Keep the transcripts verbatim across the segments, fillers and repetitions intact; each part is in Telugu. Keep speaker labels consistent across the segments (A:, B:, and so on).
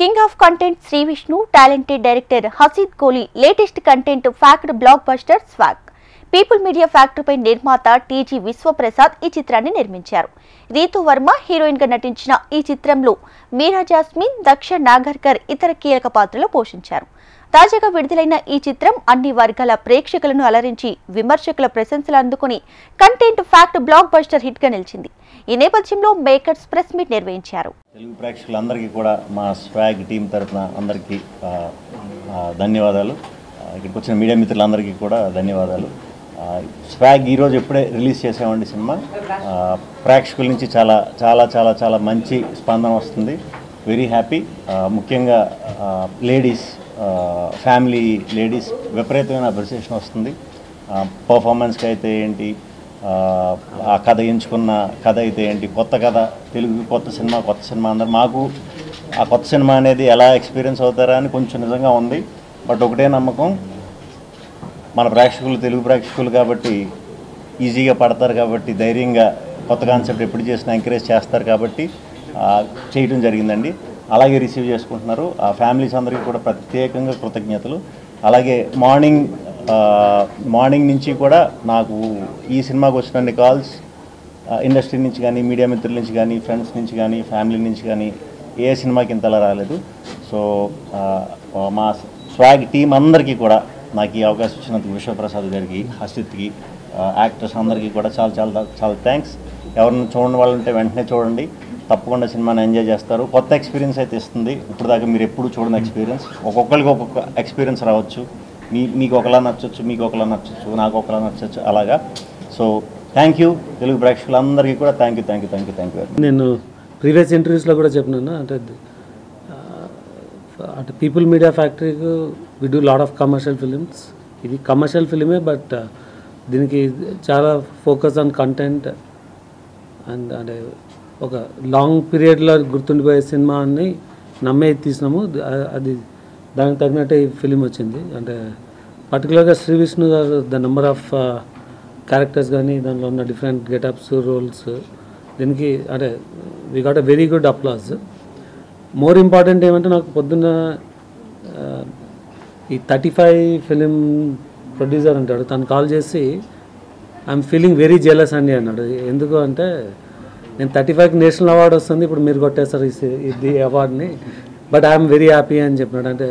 A: King of content Sree Vishnu, talented director Hasith Goli latest content packed blockbuster Swag. People media ఫ్యాక్టరీపై నిర్మాత టీజీ విశ్వప్రసాద్ ఈ చిత్రాన్ని నిర్మించారు. రీతు వర్మ హీరోయిన్ గా నటించిన ఈ చిత్రంలో మీరా జాస్మిన్, దక్ష నాగర్కర్ ఇతర కీలక పాత్రలు పోషించారు. తాజాగా విడుదలైన ఈ చిత్రం అన్ని వర్గాల ప్రేక్షకులను అలరించి విమర్శకుల ప్రశంసలు అందుకుని content packed blockbuster hit గా నిలిచింది. ఈ నేపథ్యంలో మేకర్స్ ప్రెస్ మీట్ నిర్వహించారు.
B: తెలుగు ప్రేక్షకులందరికీ కూడా మా స్వాగ్ టీం తరఫున అందరికీ ధన్యవాదాలు. ఇక్కడికి వచ్చిన మీడియా మిత్రులందరికీ కూడా ధన్యవాదాలు. స్వాగ్ ఈరోజు ఎప్పుడే రిలీజ్ చేసామండి సినిమా. ప్రేక్షకుల నుంచి చాలా చాలా చాలా చాలా మంచి స్పందన వస్తుంది. Very happy. ముఖ్యంగా లేడీస్, ఫ్యామిలీ లేడీస్ విపరీతమైన అప్రిసియేషన్ వస్తుంది. పర్ఫార్మెన్స్కి అయితే ఏంటి, ఆ కథ ఎంచుకున్న కథ అయితే ఏంటి, కొత్త కథ, తెలుగు కొత్త సినిమా కొత్త సినిమా అందరు మాకు ఆ కొత్త సినిమా అనేది ఎలా ఎక్స్పీరియన్స్ అవుతారా అని కొంచెం నిజంగా ఉంది. బట్ ఒకటే నమ్మకం, మన ప్రేక్షకులు తెలుగు ప్రేక్షకులు కాబట్టి ఈజీగా పడతారు, కాబట్టి ధైర్యంగా కొత్త కాన్సెప్ట్ ఎప్పుడు చేసినా ఎంకరేజ్ చేస్తారు కాబట్టి చేయడం జరిగిందండి. అలాగే రిసీవ్ చేసుకుంటున్నారు. ఆ ఫ్యామిలీస్ అందరికీ కూడా ప్రత్యేకంగా కృతజ్ఞతలు. అలాగే మార్నింగ్ మార్నింగ్ నుంచి కూడా నాకు ఈ సినిమాకి వచ్చిన కాల్స్ ఇండస్ట్రీ నుంచి కానీ, మీడియా మిత్రుల నుంచి కానీ, ఫ్రెండ్స్ నుంచి కానీ, ఫ్యామిలీ నుంచి కానీ ఏ సినిమాకి ఇంతలా రాలేదు. సో మా స్వాగ్ టీం అందరికీ కూడా నాకు ఈ అవకాశం ఇచ్చినందుకు విశ్వప్రసాద్ గారికి, హసిత్కి, యాక్టర్స్ అందరికీ కూడా చాలా చాలా చాలా థ్యాంక్స్. ఎవరిని చూడని వాళ్ళు ఉంటే వెంటనే చూడండి, తప్పకుండా సినిమాని ఎంజాయ్ చేస్తారు. కొత్త ఎక్స్పీరియన్స్ అయితే ఇస్తుంది. ఇప్పుడు దాకా మీరు ఎప్పుడు చూడని ఎక్స్పీరియన్స్. ఒక్కొక్కరికి ఒక్కొక్క ఎక్స్పీరియన్స్ రావచ్చు. మీ మీకు ఒకలా నచ్చచ్చు, మీకు ఒకలా నచ్చచ్చు, నాకు ఒకలా నచ్చచ్చు, అలాగా. సో థ్యాంక్ యూ తెలుగు ప్రేక్షకులందరికీ కూడా thank you thank you thank you thank you.
C: నేను ప్రీవియస్ ఇంటర్వ్యూస్లో కూడా చెప్పినాను, అంటే అంటే పీపుల్ మీడియా ఫ్యాక్టరీకి we do lot of commercial films. ఇది కమర్షియల్ ఫిలిమే, బట్ దీనికి చాలా ఫోకస్ ఆన్ కంటెంట్ అండ్ అంటే ఒక లాంగ్ పీరియడ్లో గుర్తుండిపోయే సినిమా అని నమ్మే తీసినాము. అది దానికి తగినట్టే ఈ ఫిలిం వచ్చింది. అంటే పర్టికులర్గా శ్రీ విష్ణు గారు ద నెంబర్ ఆఫ్ క్యారెక్టర్స్ కానీ, దాంట్లో ఉన్న డిఫరెంట్ గెటప్స్, రోల్స్, దీనికి అంటే we got a very good applause. More important ఏమంటే, నాకు పొద్దున్న ఈ థర్టీ ఫైవ్ ఫిలిం ప్రొడ్యూసర్ అంటాడు, తను కాల్ చేసి ఐఎమ్ ఫీలింగ్ వెరీ జెలస్ అండి అన్నాడు. ఎందుకు అంటే, నేను థర్టీ ఫైవ్కి నేషనల్ అవార్డు వస్తుంది, ఇప్పుడు మీరు కొట్టేస్తారు ఇది అవార్డుని, బట్ ఐఎమ్ వెరీ హ్యాపీ అని చెప్పినాడు. అంటే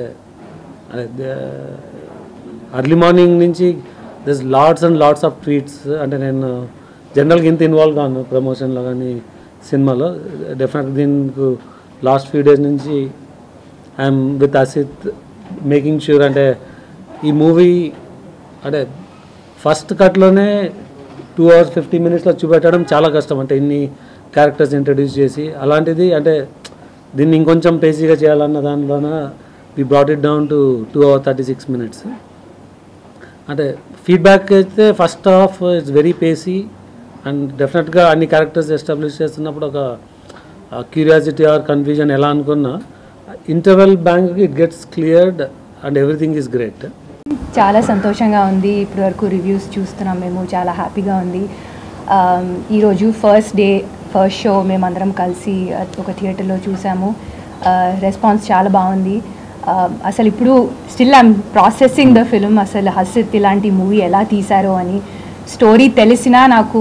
C: అర్లీ మార్నింగ్ నుంచి this lots and lots of tweets. అంటే నేను జనరల్గా ఇంత ఇన్వాల్వ్ కాను ప్రమోషన్లో కానీ సినిమాలో. డెఫినెట్గా దీనికి లాస్ట్ ఫ్యూ డేస్ నుంచి I'm with Hasith making sure. అంటే ఈ మూవీ అంటే ఫస్ట్ కట్లోనే టూ అవర్స్ ఫిఫ్టీ మినిట్స్లో చూపెట్టడం చాలా కష్టం. అంటే ఇన్ని క్యారెక్టర్స్ ఇంట్రడ్యూస్ చేసి, అలాంటిది అంటే దీన్ని ఇంకొంచెం పేసీగా చేయాలన్న దానిలోన we brought it down to two hour thirty six minutes. అంటే ఫీడ్బ్యాక్ అయితే first half it's very pacy and డెఫినెట్గా అన్ని క్యారెక్టర్స్ ఎస్టాబ్లిష్ చేస్తున్నప్పుడు ఒక క్యూరియాసిటీ ఆర్ కన్ఫ్యూజన్ ఎలా అనుకున్నా, interval bang it gets cleared and everything is great.
D: చాలా సంతోషంగా ఉంది. ఇప్పటి వరకు రివ్యూస్ చూస్తున్నాం మేము, చాలా హ్యాపీగా ఉంది. ఈరోజు ఫస్ట్ డే ఫస్ట్ షో మేమందరం కలిసి ఒక థియేటర్లో చూసాము. రెస్పాన్స్ చాలా బాగుంది. అసలు ఇప్పుడు still I'm processing the film. అసలు హసిత్ ఇలాంటి మూవీ ఎలా తీశారో అని. స్టోరీ తెలిసినా నాకు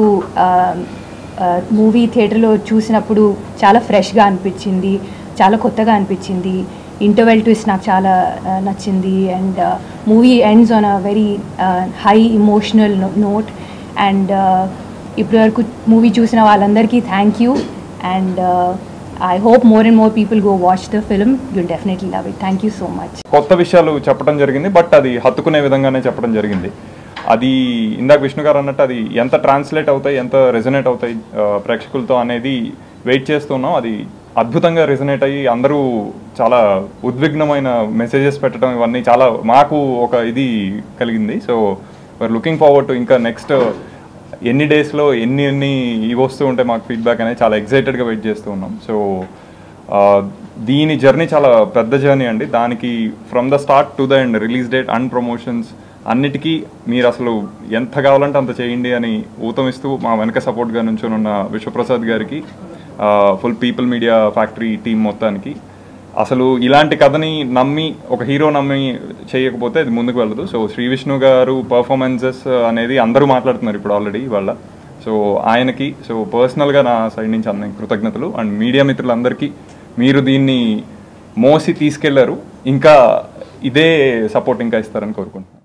D: మూవీ థియేటర్లో చూసినప్పుడు చాలా ఫ్రెష్గా అనిపించింది, చాలా కొత్తగా అనిపించింది. ఇంటర్వెల్ ట్విస్ట్ నాకు చాలా నచ్చింది. And movie ends on a very high emotional note. And ఇప్పటి వరకు మూవీ చూసిన వాళ్ళందరికీ thank you. And I hope more and more people go watch the film. You'll definitely love it. Thank you so much.
E: కొత్త విషయాలు చెప్పడం జరిగింది, బట్ అది హత్తుకునే విధంగానే చెప్పడం జరిగింది. అది ఇందాక విష్ణు గారు అన్నట్టు అది ఎంత ట్రాన్స్లేట్ అవుతాయి, ఎంత రెజనేట్ అవుతాయి ప్రేక్షకులతో అనేది వెయిట్ చేస్తున్నాం. అది అద్భుతంగా రెజనేట్ అయ్యి అందరూ చాలా ఉద్విగ్నమైన మెసేజెస్ పెట్టడం, ఇవన్నీ చాలా మాకు ఒక ఇది కలిగింది. So we're looking forward to ఇంకా నెక్స్ట్ ఎన్ని డేస్లో ఎన్ని ఎన్ని ఇవి వస్తూ ఉంటే మాకు ఫీడ్బ్యాక్ అనేది చాలా ఎగ్జైటెడ్గా వెయిట్ చేస్తూ ఉన్నాం. సో దీని జర్నీ చాలా పెద్ద జర్నీ అండి. దానికి from the start to the end, release date and promotions అన్నిటికీ మీరు అసలు ఎంత కావాలంటే అంత చేయండి అని ఊతమిస్తూ మా వెనక సపోర్ట్గా నుంచొని ఉన్న విశ్వప్రసాద్ గారికి, full people media factory team మొత్తానికి అసలు ఇలాంటి కథని నమ్మి ఒక హీరో నమ్మి చేయకపోతే అది ముందుకు వెళ్ళదు. సో శ్రీ విష్ణు గారు పర్ఫార్మెన్సెస్ అనేది అందరూ మాట్లాడుతున్నారు ఇప్పుడు ఆల్రెడీ ఇవాళ. సో ఆయనకి సో పర్సనల్గా నా సైడ్ నుంచి అన్న కృతజ్ఞతలు. అండ్ మీడియా మిత్రులందరికీ మీరు దీన్ని మోసి తీసుకెళ్లారు, ఇంకా ఇదే సపోర్ట్ ఇంకా ఇస్తారని కోరుకుంటున్నాను.